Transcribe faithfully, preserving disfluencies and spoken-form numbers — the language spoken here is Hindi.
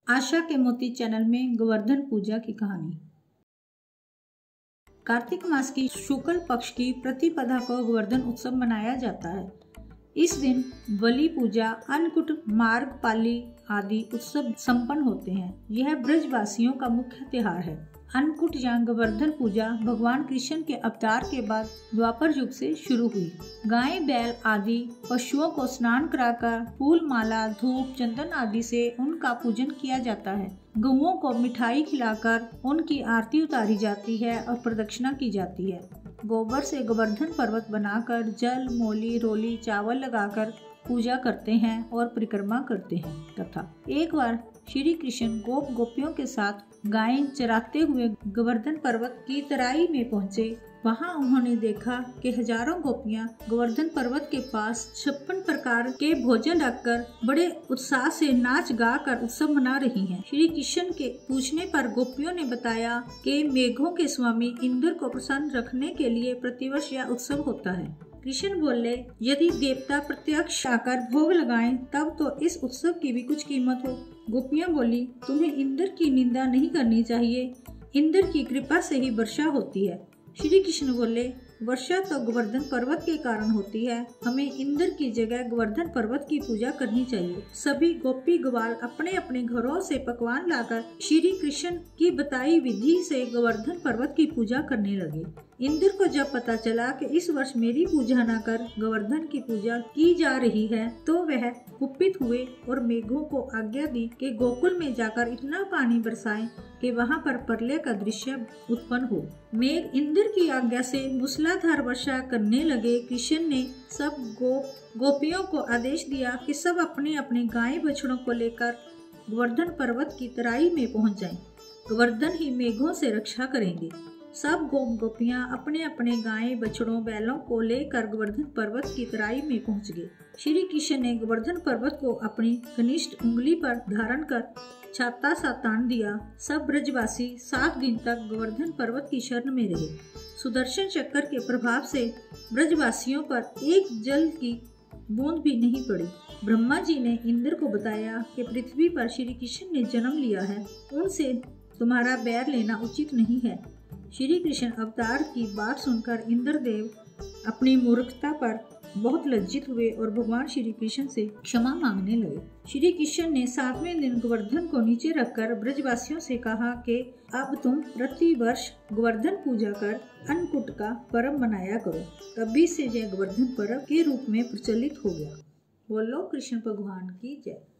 आशा के मोती चैनल में गोवर्धन पूजा की कहानी। कार्तिक मास की शुक्ल पक्ष की प्रतिपदा को गोवर्धन उत्सव मनाया जाता है। इस दिन बलि पूजा, अन्नकूट, मार्ग पाली आदि उत्सव संपन्न होते हैं। यह ब्रजवासियों का मुख्य त्योहार है। अन्नकूट या गोवर्धन पूजा भगवान कृष्ण के अवतार के बाद द्वापर युग से शुरू हुई। गाय, बैल आदि पशुओं को स्नान कराकर फूल माला, धूप, चंदन आदि से उनका पूजन किया जाता है। गऊओं को मिठाई खिलाकर उनकी आरती उतारी जाती है और प्रदक्षिणा की जाती है। गोबर से गोवर्धन पर्वत बनाकर जल, मोली, रोली, चावल लगाकर पूजा करते हैं और परिक्रमा करते हैं। तथा एक बार श्री कृष्ण गोप गोपियों के साथ गाय चराते हुए गोवर्धन पर्वत की तराई में पहुँचे। वहाँ उन्होंने देखा कि हजारों गोपियां गोवर्धन पर्वत के पास छप्पन प्रकार के भोजन रखकर बड़े उत्साह से नाच गा कर उत्सव मना रही हैं। श्री कृष्ण के पूछने पर गोपियों ने बताया कि मेघों के स्वामी इंद्र को प्रसन्न रखने के लिए प्रतिवर्ष यह उत्सव होता है। कृष्ण बोले, यदि देवता प्रत्यक्ष आकर भोग लगाएं तब तो इस उत्सव की भी कुछ कीमत हो। गोपियां बोली, तुम्हें इंद्र की निंदा नहीं करनी चाहिए। इंद्र की कृपा से ही वर्षा होती है। श्री कृष्ण बोले, वर्षा तो गोवर्धन पर्वत के कारण होती है। हमें इंद्र की जगह गोवर्धन पर्वत की पूजा करनी चाहिए। सभी गोपी ग्वाल अपने अपने घरों से पकवान लाकर श्री कृष्ण की बताई विधि से गोवर्धन पर्वत की पूजा करने लगे। इंद्र को जब पता चला कि इस वर्ष मेरी पूजा न कर गोवर्धन की पूजा की जा रही है तो वह कुपित हुए और मेघों को आज्ञा दी कि गोकुल में जाकर इतना पानी बरसाएं कि वहां पर प्रलय का दृश्य उत्पन्न हो। मेघ इंद्र की आज्ञा से मूसलाधार वर्षा करने लगे। कृष्ण ने सब गोप गोपियों को आदेश दिया कि सब अपने अपने गाय बछड़ों को लेकर गोवर्धन पर्वत की तराई में पहुंच जाएं। गोवर्धन ही मेघों से रक्षा करेंगे। सब गोप गोपियां अपने अपने गाय बछड़ों बैलों को लेकर गोवर्धन पर्वत की तराई में पहुंच गए। श्री कृष्ण ने गोवर्धन पर्वत को अपनी कनिष्ठ उंगली पर धारण कर छाता सा तान दिया। सब ब्रजवासी सात दिन तक गोवर्धन पर्वत की शरण में रहे। सुदर्शन चक्र के प्रभाव से ब्रजवासियों पर एक जल की बूंद भी नहीं पड़ी। ब्रह्मा जी ने इंद्र को बताया कि पृथ्वी पर श्री कृष्ण ने जन्म लिया है, उनसे तुम्हारा बैर लेना उचित नहीं है। श्री कृष्ण अवतार की बात सुनकर इंद्रदेव अपनी मूर्खता पर बहुत लज्जित हुए और भगवान श्री कृष्ण से क्षमा मांगने लगे। श्री कृष्ण ने सातवें दिन गोवर्धन को नीचे रखकर ब्रजवासियों से कहा कि अब तुम प्रति वर्ष गोवर्धन पूजा कर अन्नकूट का पर्व मनाया करो। तभी से यह गोवर्धन पर्व के रूप में प्रचलित हो गया। बोलो कृष्ण भगवान की जय।